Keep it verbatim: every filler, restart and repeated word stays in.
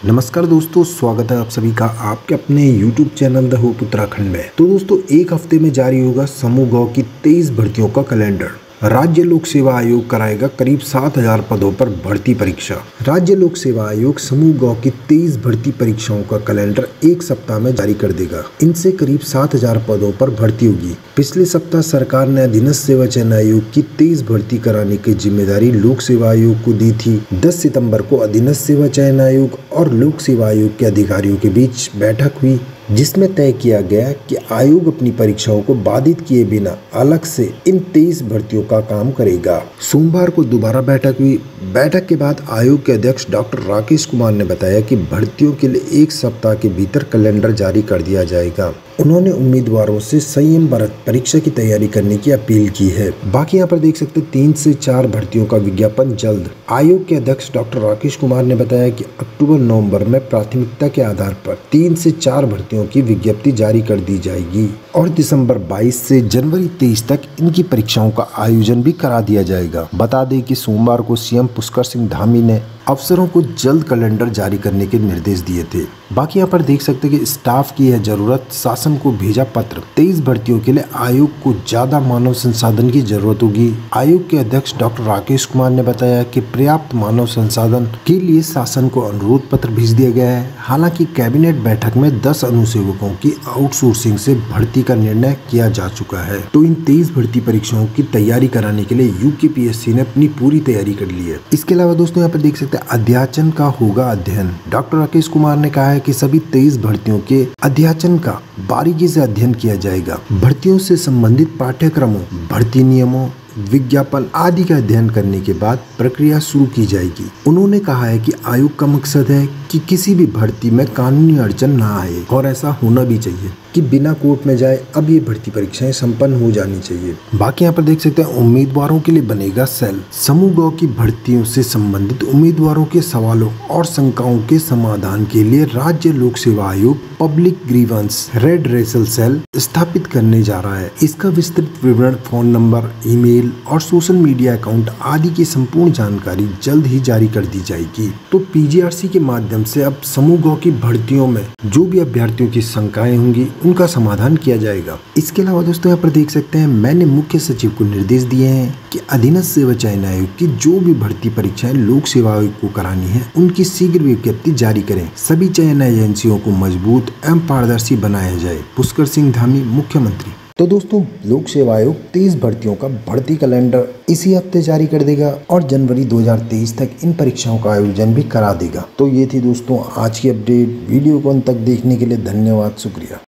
नमस्कार दोस्तों, स्वागत है आप सभी का आपके अपने YouTube channel the hope Uttarakhand में। तो दोस्तों, एक हफ्ते में जारी होगा समूह गौ की तेईस भर्तियों का कैलेंडर। राज्य लोक सेवा आयोग कराएगा करीब सात हजार पदों पर भर्ती परीक्षा। राज्य लोक सेवा आयोग समूह गौ की तेईस भर्ती परीक्षाओं का कैलेंडर एक सप्ताह में जारी कर देगा। इनसे करीब सात हजार पदों पर भर्ती होगी। पिछले सप्ताह सरकार ने अधीनस्थ सेवा चयन आयोग की तेईस भर्ती कराने की जिम्मेदारी लोक सेवा आयोग को दी थी। दस सितंबर को अधीनस्थ सेवा चयन आयोग और लोक सेवा आयोग के अधिकारियों के बीच बैठक हुई, जिसमें तय किया गया कि आयोग अपनी परीक्षाओं को बाधित किए बिना अलग से इन तेईस भर्तियों का काम करेगा। सोमवार को दोबारा बैठक हुई। बैठक के बाद आयोग के अध्यक्ष डॉक्टर राकेश कुमार ने बताया कि भर्तियों के लिए एक सप्ताह के भीतर कैलेंडर जारी कर दिया जाएगा। उन्होंने उम्मीदवारों से संयम बरत परीक्षा की तैयारी करने की अपील की है। बाकी यहाँ पर देख सकते हैं तीन से चार भर्तियों का विज्ञापन जल्द। आयोग के अध्यक्ष डॉक्टर राकेश कुमार ने बताया कि अक्टूबर नवंबर में प्राथमिकता के आधार पर तीन से चार भर्तियों की विज्ञप्ति जारी कर दी जाएगी और दिसंबर बाईस से जनवरी तेईस तक इनकी परीक्षाओं का आयोजन भी करा दिया जाएगा। बता दें कि सोमवार को सीएम पुष्कर सिंह धामी ने अफसरों को जल्द कैलेंडर जारी करने के निर्देश दिए थे। बाकी यहाँ पर देख सकते हैं कि स्टाफ की है जरूरत, शासन को भेजा पत्र। तेईस भर्तियों के लिए आयोग को ज्यादा मानव संसाधन की जरूरत होगी। आयोग के अध्यक्ष डॉक्टर राकेश कुमार ने बताया कि पर्याप्त मानव संसाधन के लिए शासन को अनुरोध पत्र भेज दिया गया है। हालांकि कैबिनेट बैठक में दस अनुसेवकों की आउटसोर्सिंग से भर्ती का निर्णय किया जा चुका है। तो इन तेईस भर्ती परीक्षाओं की तैयारी कराने के लिए यूकेपीएससी ने अपनी पूरी तैयारी कर ली है। इसके अलावा दोस्तों यहाँ पर देख सकते हैं अध्याचन का होगा अध्ययन। डॉक्टर राकेश कुमार ने कहा है कि सभी तेईस भर्तियों के अध्याचन का बारीकी से अध्ययन किया जाएगा। भर्तियों से संबंधित पाठ्यक्रमों, भर्ती नियमों, विज्ञापन आदि का अध्ययन करने के बाद प्रक्रिया शुरू की जाएगी। उन्होंने कहा है कि आयोग का मकसद है कि किसी भी भर्ती में कानूनी अड़चन ना आए और ऐसा होना भी चाहिए कि बिना कोर्ट में जाए अब ये भर्ती परीक्षाएं संपन्न हो जानी चाहिए। बाकी यहाँ पर देख सकते हैं उम्मीदवारों के लिए बनेगा सेल। समूह गौ की भर्तियों से संबंधित उम्मीदवारों के सवालों और शंकाओं के समाधान के लिए राज्य लोक सेवा आयोग पब्लिक ग्रीवेंस रेडरेसल सेल स्थापित करने जा रहा है। इसका विस्तृत विवरण, फोन नंबर, ईमेल और सोशल मीडिया अकाउंट आदि की संपूर्ण जानकारी जल्द ही जारी कर दी जाएगी। तो पीजीआरसी के माध्यम से अब समूह गौ की भर्तियों में जो भी अभ्यर्थियों की शंकाएं होंगी उनका समाधान किया जाएगा। इसके अलावा दोस्तों यहाँ पर देख सकते हैं मैंने मुख्य सचिव को निर्देश दिए हैं कि अधीनस्थ सेवा चयन आयोग की जो भी भर्ती परीक्षाएं लोक सेवा आयोग को करानी है उनकी शीघ्र विज्ञप्ति जारी करें। सभी चयन एजेंसियों को मजबूत एवं पारदर्शी बनाया जाए। पुष्कर सिंह धामी, मुख्यमंत्री। तो दोस्तों, लोक सेवा आयोग तेईस भर्तियों का भर्ती कैलेंडर इसी हफ्ते जारी कर देगा और जनवरी दो हजार तेईस तक इन परीक्षाओं का आयोजन भी करा देगा। तो ये थी दोस्तों आज की अपडेट। वीडियो को अंत तक देखने के लिए धन्यवाद, शुक्रिया।